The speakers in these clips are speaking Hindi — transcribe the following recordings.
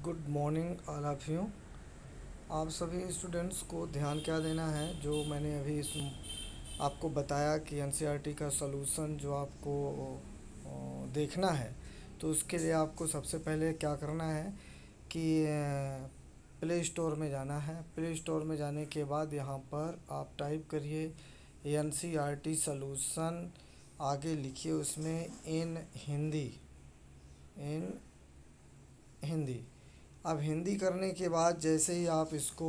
Good morning all of you. आप सभी स्टूडेंट्स को ध्यान क्या देना है, जो मैंने अभी आपको बताया कि एनसीईआरटी का सलूशन जो आपको देखना है। तो उसके लिए आपको सबसे पहले क्या करना है कि प्ले स्टोर में जाना है। प्ले स्टोर में जाने के बाद यहाँ पर आप टाइप करिए एनसीईआरटी सलूशन, आगे लिखिए उसमें इन हिंदी। इन हिंदी। अब हिंदी करने के बाद जैसे ही आप इसको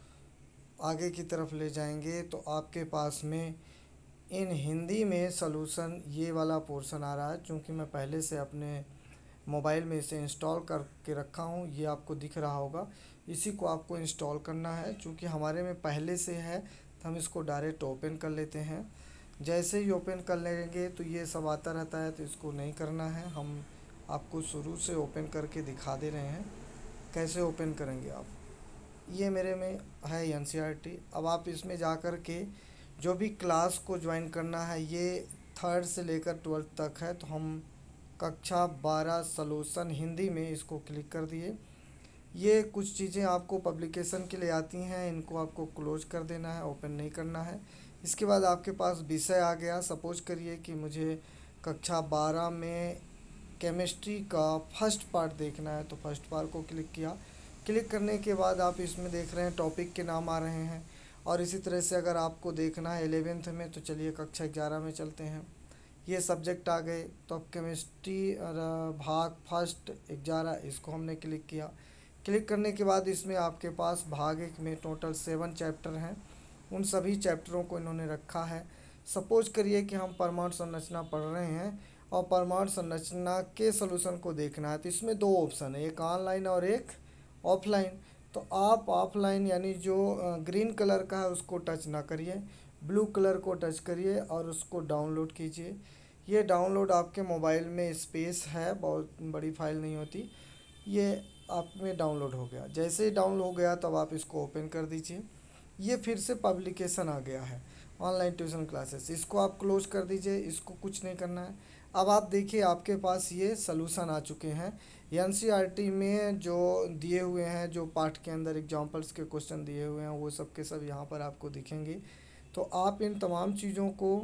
आगे की तरफ ले जाएंगे तो आपके पास में इन हिंदी में सलूशन ये वाला पोर्शन आ रहा है। चूँकि मैं पहले से अपने मोबाइल में इसे इंस्टॉल करके रखा हूँ, ये आपको दिख रहा होगा। इसी को आपको इंस्टॉल करना है। चूँकि हमारे में पहले से है तो हम इसको डायरेक्ट ओपन कर लेते हैं। जैसे ही ओपन कर लेंगे तो ये सब आता रहता है, तो इसको नहीं करना है। हम आपको शुरू से ओपन करके दिखा दे रहे हैं कैसे ओपन करेंगे आप। ये मेरे में है एनसीईआरटी। अब आप इसमें जा कर के जो भी क्लास को ज्वाइन करना है, ये थर्ड से लेकर 12th तक है, तो हम कक्षा 12 सलूशन हिंदी में इसको क्लिक कर दिए। ये कुछ चीज़ें आपको पब्लिकेशन के लिए आती हैं, इनको आपको क्लोज कर देना है, ओपन नहीं करना है। इसके बाद आपके पास विषय आ गया। सपोज करिए कि मुझे कक्षा 12 में केमिस्ट्री का फर्स्ट पार्ट देखना है, तो फर्स्ट पार्ट को क्लिक किया। क्लिक करने के बाद आप इसमें देख रहे हैं टॉपिक के नाम आ रहे हैं। और इसी तरह से अगर आपको देखना है 11th में, तो चलिए कक्षा 11 में चलते हैं। ये सब्जेक्ट आ गए, तो अब केमिस्ट्री और भाग फर्स्ट 11 इसको हमने क्लिक किया। क्लिक करने के बाद इसमें आपके पास भाग 1 में टोटल 7 चैप्टर हैं। उन सभी चैप्टरों को इन्होंने रखा है। सपोज करिए कि हम परमाणु संरचना पढ़ रहे हैं और परमाणु संरचना के सलूशन को देखना है, तो इसमें दो ऑप्शन है, एक ऑनलाइन और एक ऑफलाइन। तो आप ऑफलाइन यानी जो ग्रीन कलर का है उसको टच ना करिए, ब्लू कलर को टच करिए और उसको डाउनलोड कीजिए। ये डाउनलोड आपके मोबाइल में स्पेस है, बहुत बड़ी फाइल नहीं होती। ये आप में डाउनलोड हो गया। जैसे ही डाउनलोड हो गया तब आप इसको ओपन कर दीजिए। ये फिर से पब्लिकेशन आ गया है, ऑनलाइन ट्यूशन क्लासेस। इसको आप क्लोज कर दीजिए, इसको कुछ नहीं करना है। अब आप देखिए आपके पास ये सलूशन आ चुके हैं। एनसीईआरटी में जो दिए हुए हैं, जो पार्ट के अंदर एग्जाम्पल्स के क्वेश्चन दिए हुए हैं, वो सब के सब यहाँ पर आपको दिखेंगे। तो आप इन तमाम चीज़ों को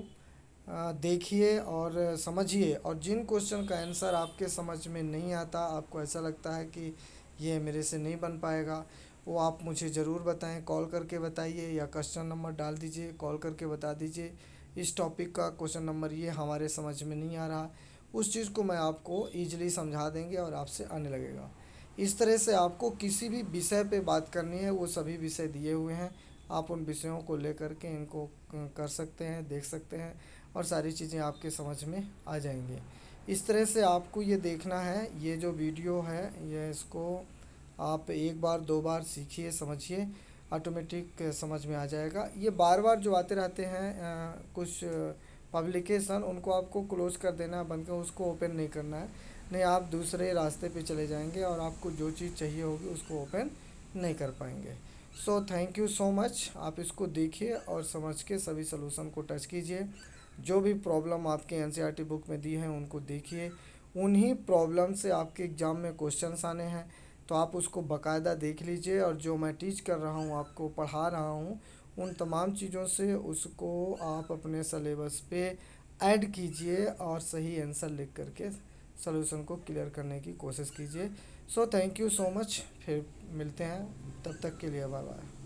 देखिए और समझिए। और जिन क्वेश्चन का आंसर आपके समझ में नहीं आता, आपको ऐसा लगता है कि ये मेरे से नहीं बन पाएगा, वो आप मुझे ज़रूर बताएं, कॉल करके बताइए या क्वेश्चन नंबर डाल दीजिए, कॉल करके बता दीजिए इस टॉपिक का क्वेश्चन नंबर ये हमारे समझ में नहीं आ रहा। उस चीज़ को मैं आपको ईजिली समझा देंगे और आपसे आने लगेगा। इस तरह से आपको किसी भी विषय पे बात करनी है, वो सभी विषय दिए हुए हैं। आप उन विषयों को लेकर के इनको कर सकते हैं, देख सकते हैं और सारी चीज़ें आपके समझ में आ जाएंगी। इस तरह से आपको ये देखना है। ये जो वीडियो है, ये इसको आप एक बार दो बार सीखिए, समझिए, ऑटोमेटिक समझ में आ जाएगा। ये बार बार जो आते रहते हैं कुछ पब्लिकेशन, उनको आपको क्लोज कर देना है, बंद कर, उसको ओपन नहीं करना है। नहीं आप दूसरे रास्ते पे चले जाएंगे और आपको जो चीज़ चाहिए होगी उसको ओपन नहीं कर पाएंगे। So thank you so much. आप इसको देखिए और समझ के सभी सलूशन को टच कीजिए। जो भी प्रॉब्लम आपके एनसीईआरटी बुक में दी है उनको देखिए। उन्हीं प्रॉब्लम से आपके एग्ज़ाम में क्वेश्चंस आने हैं, तो आप उसको बाकायदा देख लीजिए। और जो मैं टीच कर रहा हूँ, आपको पढ़ा रहा हूँ, उन तमाम चीज़ों से उसको आप अपने सिलेबस पे ऐड कीजिए और सही आंसर लिख करके सलूशन को क्लियर करने की कोशिश कीजिए। So thank you so much. फिर मिलते हैं, तब तक के लिए बाय बाय।